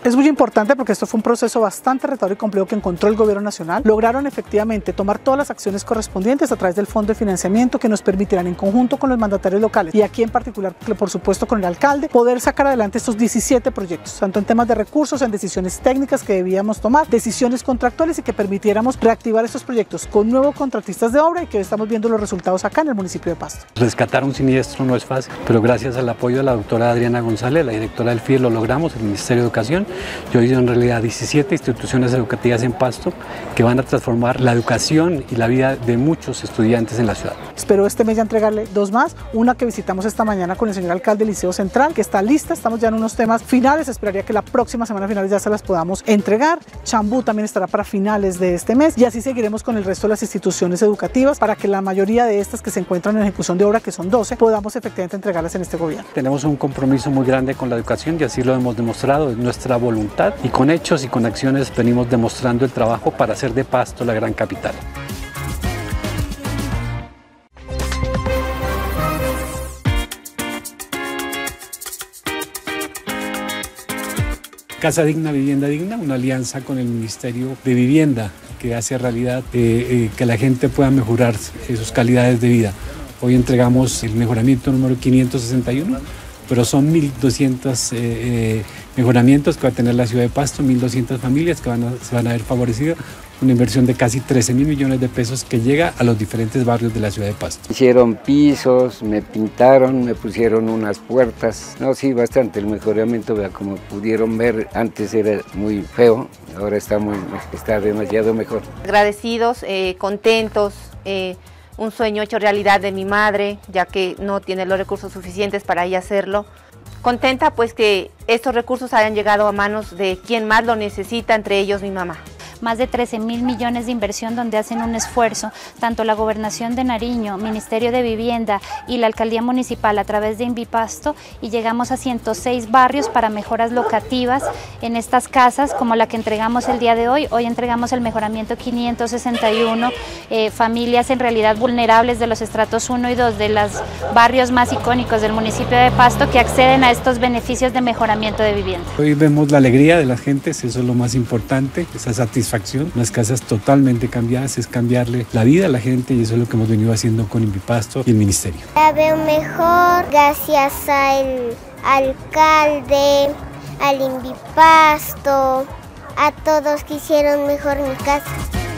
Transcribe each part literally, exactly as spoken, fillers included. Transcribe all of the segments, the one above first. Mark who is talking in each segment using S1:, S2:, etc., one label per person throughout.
S1: Es muy importante porque esto fue un proceso bastante retador y complejo que encontró el gobierno nacional. Lograron efectivamente tomar todas las acciones correspondientes a través del fondo de financiamiento que nos permitirán en conjunto con los mandatarios locales y aquí en particular, por supuesto, con el alcalde, poder sacar adelante estos diecisiete proyectos, tanto en temas de recursos, en decisiones técnicas que debíamos tomar, decisiones contractuales y que permitiéramos reactivar estos proyectos con nuevos contratistas de obra y que hoy estamos viendo los resultados acá en el municipio de Pasto.
S2: Rescatar un siniestro no es fácil, pero gracias al apoyo de la doctora Adriana González, la directora del F I E, lo logramos, el Ministerio de Educación. Yo he ido en realidad diecisiete instituciones educativas en Pasto que van a transformar la educación y la vida de muchos estudiantes en la ciudad.
S1: Espero este mes ya entregarle dos más, una que visitamos esta mañana con el señor alcalde del Liceo Central, que está lista, estamos ya en unos temas finales, esperaría que la próxima semana finales ya se las podamos entregar. Chambú también estará para finales de este mes y así seguiremos con el resto de las instituciones educativas para que la mayoría de estas que se encuentran en ejecución de obra, que son doce, podamos efectivamente entregarlas en este gobierno.
S2: Tenemos un compromiso muy grande con la educación y así lo hemos demostrado, es nuestra voluntad y con hechos y con acciones venimos demostrando el trabajo para hacer de Pasto la gran capital. Casa Digna, Vivienda Digna, una alianza con el Ministerio de Vivienda que hace realidad eh, eh, que la gente pueda mejorar eh, sus calidades de vida. Hoy entregamos el mejoramiento número quinientos sesenta y uno, pero son mil doscientos eh, eh, mejoramientos que va a tener la ciudad de Pasto, mil doscientas familias que van a, se van a ver favorecidas, una inversión de casi trece mil millones de pesos que llega a los diferentes barrios de la ciudad de Pasto.
S3: Hicieron pisos, me pintaron, me pusieron unas puertas, no, sí, bastante, el mejoramiento, como pudieron ver, antes era muy feo, ahora está, muy, está demasiado mejor.
S4: Agradecidos, eh, contentos, eh, un sueño hecho realidad de mi madre, ya que no tiene los recursos suficientes para ella hacerlo. Contenta pues que estos recursos hayan llegado a manos de quien más lo necesita, entre ellos mi mamá.
S5: Más de trece mil millones de inversión donde hacen un esfuerzo, tanto la Gobernación de Nariño, Ministerio de Vivienda y la Alcaldía Municipal a través de Invipasto, y llegamos a ciento seis barrios para mejoras locativas en estas casas como la que entregamos el día de hoy. Hoy entregamos el mejoramiento quinientos sesenta y uno, eh, familias en realidad vulnerables de los estratos uno y dos de los barrios más icónicos del municipio de Pasto que acceden a estos beneficios de mejoramiento de vivienda.
S2: Hoy vemos la alegría de las gentes, eso es lo más importante, esa satisfacción. Unas casas totalmente cambiadas, es cambiarle la vida a la gente y eso es lo que hemos venido haciendo con Invipasto y el Ministerio.
S6: La veo mejor gracias al alcalde, al Invipasto, a todos que hicieron mejor mi casa.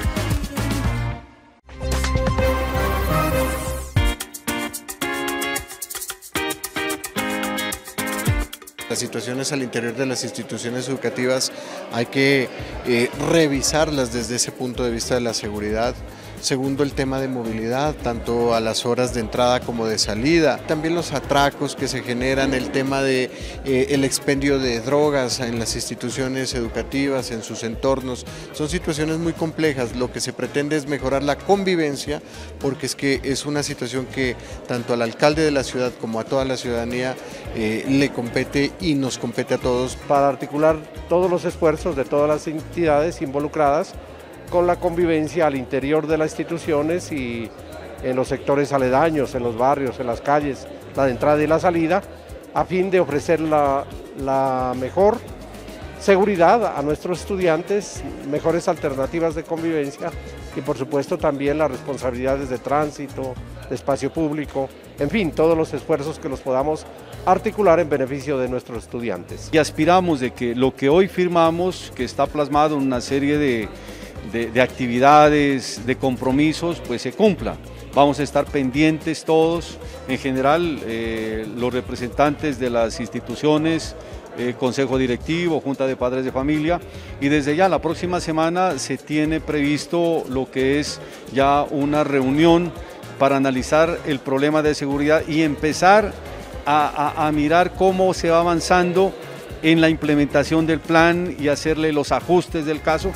S7: Las situaciones al interior de las instituciones educativas hay que eh, revisarlas desde ese punto de vista de la seguridad. Segundo, el tema de movilidad, tanto a las horas de entrada como de salida. También los atracos que se generan, el tema de eh, el expendio de drogas en las instituciones educativas, en sus entornos. Son situaciones muy complejas. Lo que se pretende es mejorar la convivencia, porque es que es una situación que tanto al alcalde de la ciudad como a toda la ciudadanía eh, le compete y nos compete a todos.
S8: Para articular todos los esfuerzos de todas las entidades involucradas con la convivencia al interior de las instituciones y en los sectores aledaños, en los barrios, en las calles, la de entrada y la salida, a fin de ofrecer la, la mejor seguridad a nuestros estudiantes, mejores alternativas de convivencia y por supuesto también las responsabilidades de tránsito, de espacio público, en fin, todos los esfuerzos que los podamos articular en beneficio de nuestros estudiantes.
S9: Y aspiramos de que lo que hoy firmamos, que está plasmado en una serie de De, de actividades, de compromisos, pues se cumpla. Vamos a estar pendientes todos, en general eh, los representantes de las instituciones, eh, Consejo Directivo, Junta de Padres de Familia, y desde ya la próxima semana se tiene previsto lo que es ya una reunión para analizar el problema de seguridad y empezar a, a, a mirar cómo se va avanzando en la implementación del plan y hacerle los ajustes del caso.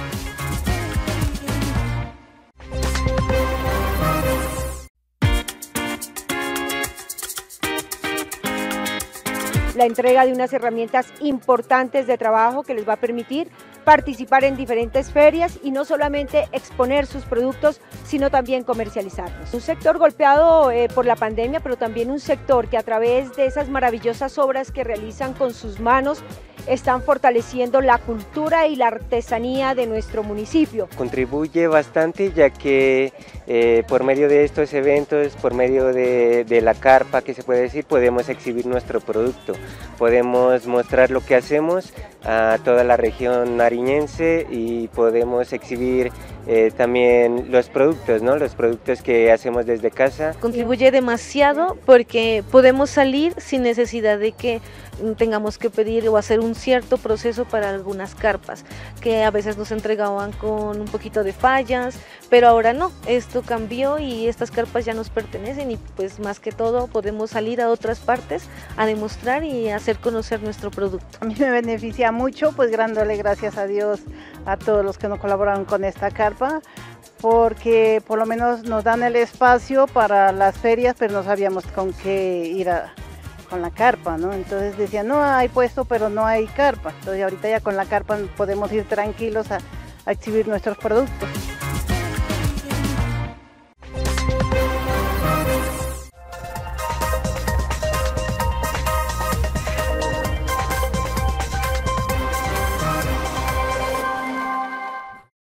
S10: la entrega de unas herramientas importantes de trabajo que les va a permitir participar en diferentes ferias y no solamente exponer sus productos, sino también comercializarlos. Un sector golpeado eh, por la pandemia, pero también un sector que a través de esas maravillosas obras que realizan con sus manos, están fortaleciendo la cultura y la artesanía de nuestro municipio.
S11: Contribuye bastante, ya que eh, por medio de estos eventos, por medio de, de la carpa, que se puede decir, podemos exhibir nuestro producto, podemos mostrar lo que hacemos a toda la región nariñense y podemos exhibir eh, también los productos, ¿no? Los productos que hacemos desde casa.
S12: Contribuye demasiado porque podemos salir sin necesidad de que tengamos que pedir o hacer un cierto proceso para algunas carpas, que a veces nos entregaban con un poquito de fallas, pero ahora no, esto cambió y estas carpas ya nos pertenecen y pues más que todo podemos salir a otras partes a demostrar y hacer conocer nuestro producto.
S13: A mí me beneficia mucho, pues dándole gracias a Dios a todos los que nos colaboraron con esta carpa, porque por lo menos nos dan el espacio para las ferias, pero no sabíamos con qué ir a con la carpa, ¿no? Entonces decían, no hay puesto, pero no hay carpa. Entonces ahorita ya con la carpa podemos ir tranquilos a, a exhibir nuestros productos.